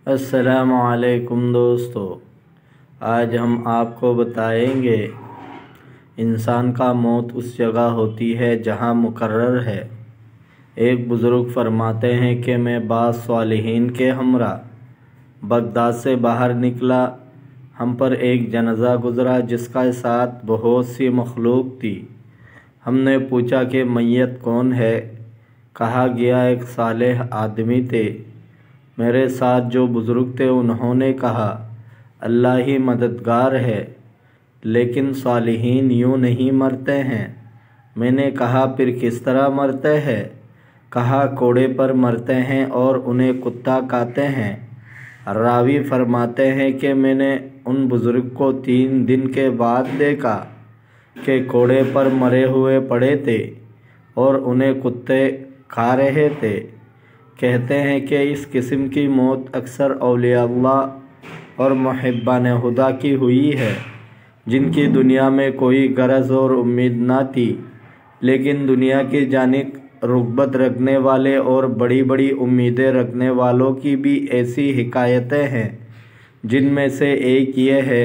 السلام علیکم دوستو، آج ہم آپ کو بتائیں گے انسان کا موت اس جگہ ہوتی ہے جہاں مقرر ہے۔ ایک بزرگ فرماتے ہیں کہ میں بعض صالحین کے ہمراہ بغداد سے باہر نکلا۔ ہم پر ایک جنازہ گزرا جس کا ساتھ بہت سی مخلوق تھی۔ ہم نے پوچھا کہ میت کون ہے؟ کہا گیا ایک صالح آدمی تھے۔ میرے ساتھ جو بزرگ تھے انہوں نے کہا اللہ ہی مددگار ہے، لیکن صالحین یوں نہیں مرتے ہیں۔ میں نے کہا پھر کس طرح مرتے ہیں؟ کہا کوڑے پر مرتے ہیں اور انہیں کتا کھاتے ہیں۔ راوی فرماتے ہیں کہ میں نے ان بزرگ کو 3 دن کے بعد دیکھا کہ کوڑے پر مرے ہوئے پڑے تھے اور انہیں کتے کھا رہے تھے۔ کہتے ہیں کہ اس قسم کی موت اکثر اولیاء اللہ اور محبان خدا کی ہوئی ہے، جن کی دنیا میں کوئی غرض اور امید نہ تھی، لیکن دنیا کی جانب رغبت رکھنے والے اور بڑی بڑی امیدیں رکھنے والوں کی بھی ایسی حکایتیں ہیں، جن میں سے ایک یہ ہے۔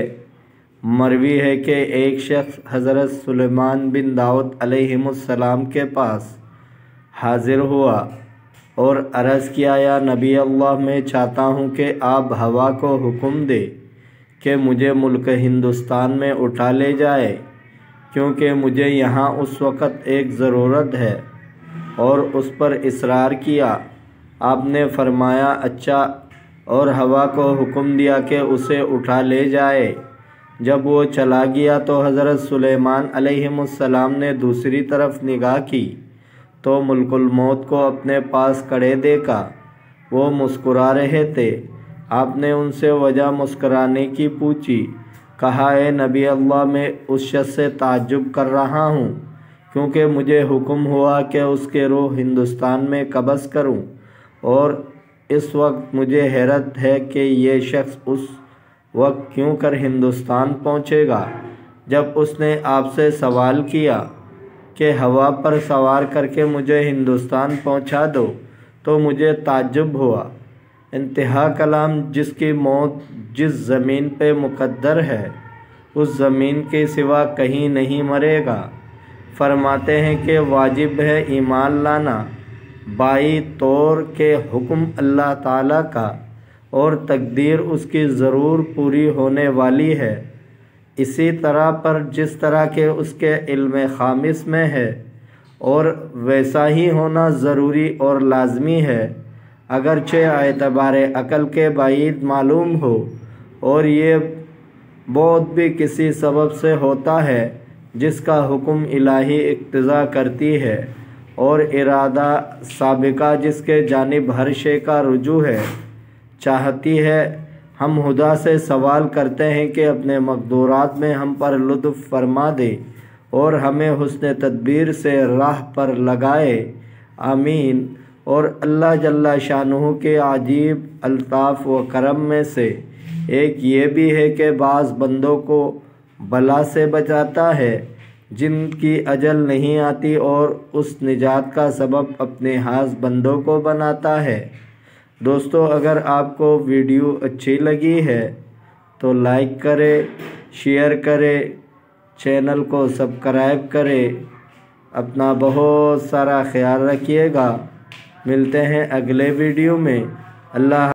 مروی ہے کہ ایک شخص حضرت سلیمان بن داؤد علیہ السلام کے پاس حاضر ہوا اور عرض کیا یا نبی اللہ، میں چاہتا ہوں کہ آپ ہوا کو حکم دے کہ مجھے ملک ہندوستان میں اٹھا لے جائے، کیونکہ مجھے یہاں اس وقت ایک ضرورت ہے، اور اس پر اصرار کیا۔ آپ نے فرمایا اچھا، اور ہوا کو حکم دیا کہ اسے اٹھا لے جائے۔ جب وہ چلا گیا تو حضرت سلیمان علیہ السلام نے دوسری طرف نگاہ کی تو ملک الموت کو اپنے پاس کھڑے دیکھا۔ وہ مسکرا رہے تھے۔ آپ نے ان سے وجہ مسکرانے کی پوچھی۔ کہا اے نبی اللہ، میں اس شخص سے تعجب کر رہا ہوں کیونکہ مجھے حکم ہوا کہ اس کے روح ہندوستان میں قبض کروں، اور اس وقت مجھے حیرت ہے کہ یہ شخص اس وقت کیوں کر ہندوستان پہنچے گا جب اس نے آپ سے سوال کیا کہ ہوا پر سوار کر کے مجھے ہندوستان پہنچا دو، تو مجھے تعجب ہوا۔ انتہا کلام، جس کی موت جس زمین پہ مقدر ہے اس زمین کے سوا کہیں نہیں مرے گا۔ فرماتے ہیں کہ واجب ہے ایمان لانا بائی طور کہ حکم اللہ تعالیٰ کا اور تقدیر اس کی ضرور پوری ہونے والی ہے، اسی طرح پر جس طرح کہ اس کے علم خامس میں ہے، اور ویسا ہی ہونا ضروری اور لازمی ہے، اگرچہ اعتبار عقل کے بعید معلوم ہو، اور یہ بہت بھی کسی سبب سے ہوتا ہے جس کا حکم الہی اقتضا کرتی ہے، اور ارادہ سابقہ جس کے جانب ہر شے کا رجوع ہے چاہتی ہے۔ ہم خدا سے سوال کرتے ہیں کہ اپنے مقدورات میں ہم پر لطف فرما دے اور ہمیں حسن تدبیر سے راہ پر لگائے، آمین۔ اور اللہ جل شانہ کے عجیب الطاف و کرم میں سے ایک یہ بھی ہے کہ بعض بندوں کو بلا سے بچاتا ہے جن کی اجل نہیں آتی، اور اس نجات کا سبب اپنے خاص بندوں کو بناتا ہے۔ دوستو، اگر آپ کو ویڈیو اچھی لگی ہے تو لائک کرے، شیئر کرے، چینل کو سبسکرائب کرے۔ اپنا بہت سارا خیال رکھیے گا۔ ملتے ہیں اگلے ویڈیو میں۔ اللہ